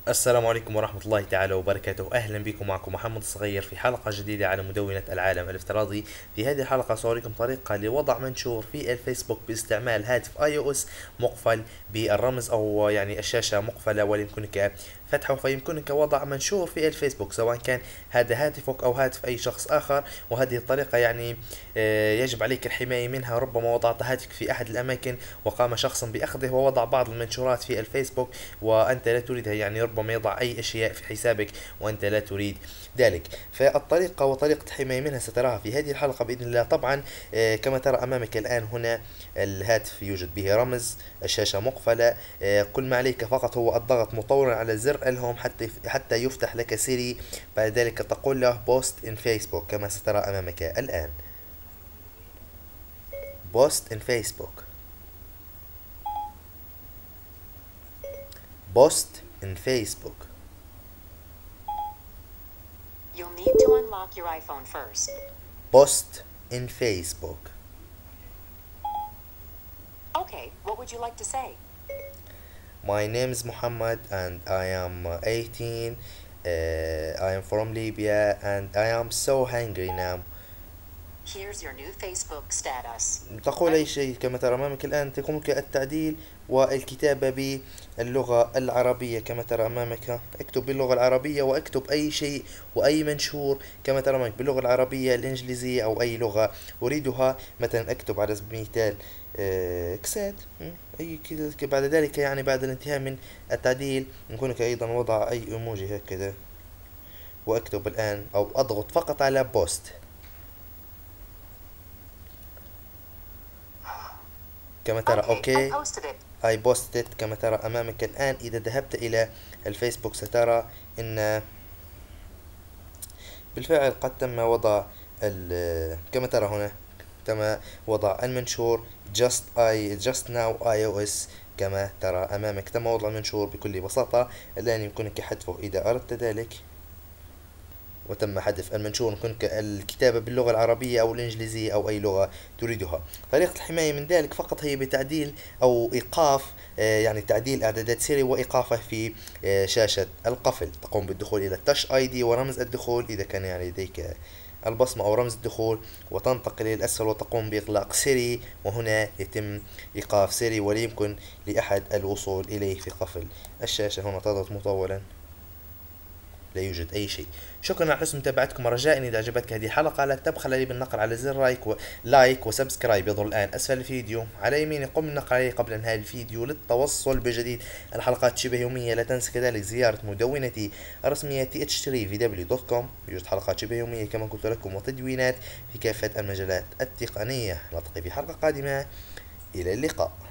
السلام عليكم ورحمة الله تعالى وبركاته. أهلا بكم، معكم محمد الصغير في حلقة جديدة على مدونة العالم الافتراضي. في هذه الحلقة سأوريكم طريقة لوضع منشور في الفيسبوك باستعمال هاتف اي او اس مقفل بالرمز، أو يعني الشاشة مقفلة ويمكنك فتحه، فيمكنك وضع منشور في الفيسبوك سواء كان هذا هاتفك أو هاتف أي شخص آخر. وهذه الطريقة يعني يجب عليك الحماية منها. ربما وضعت هاتفك في أحد الأماكن وقام شخص بأخذه ووضع بعض المنشورات في الفيسبوك وأنت لا تريدها، يعني ربما يضع أي أشياء في حسابك وأنت لا تريد ذلك. فالطريقة وطريقة الحماية منها ستراها في هذه الحلقة بإذن الله. طبعا كما ترى أمامك الآن هنا الهاتف يوجد به رمز، الشاشة مقفلة. كل ما عليك فقط هو الضغط مطولا على زر الهوم حتى يفتح لك سيري. بعد ذلك تقول له بوست ان فيسبوك كما سترى أمامك الآن. بوست ان فيسبوك، بوست ان فيسبوك. You'll need to unlock your iPhone first. بوست in Facebook. Okay, what would you like to say? My name is Muhammad and I am 18. I am from Libya and I am so hungry now. Here's your new Facebook status. تقول أي شيء كما ترى أمامك الآن. تقومك التعديل والكتابة باللغة العربية كما ترى أمامك. اكتب باللغة العربية واكتب أي شيء وأي منشور كما ترى أمامك باللغة العربية الإنجليزية أو أي لغة أريدها. مثلا اكتب على سبيل المثال كساد أي كذا. بعد ذلك يعني بعد الانتهاء من التعديل يمكنك أيضا وضع أي إيموجي هكذا. وأكتب الآن أو أضغط فقط على بوست. كما ترى Okay, I أوكي. posted it. I posted كما ترى أمامك الآن. إذا ذهبت إلى الفيسبوك سترى إن بالفعل قد تم وضع كما ترى هنا تم وضع المنشور just now iOS. كما ترى أمامك تم وضع المنشور بكل بساطة. الآن يمكنك حذفه إذا أردت ذلك. وتم حذف المنشور. يمكنك الكتابة باللغة العربية أو الإنجليزية أو أي لغة تريدها. طريقة الحماية من ذلك فقط هي بتعديل أو إيقاف يعني تعديل إعدادات سيري وإيقافه في شاشة القفل. تقوم بالدخول إلى التاتش اي دي ورمز الدخول إذا كان يعني لديك البصمة أو رمز الدخول، وتنتقل إلى الأسفل وتقوم بإغلاق سيري، وهنا يتم إيقاف سيري ولا يمكن لأحد الوصول إليه في قفل الشاشة. هنا تضغط مطولا لا يوجد أي شيء. شكرا على حسن متابعتكم. رجاء إذا عجبتك هذه الحلقة لا تبخل لي بالنقر على زر لايك وسبسكرايب يظهر الآن أسفل الفيديو على يميني. قم بالنقر عليه قبل انهاء الفيديو للتوصل بجديد الحلقات شبه يومية. لا تنسى كذلك زيارة مدونتي الرسمية th3vw.com. يوجد حلقات شبه يومية كما قلت لكم وتدوينات في كافة المجالات التقنية. نلتقي في حلقة قادمة. إلى اللقاء.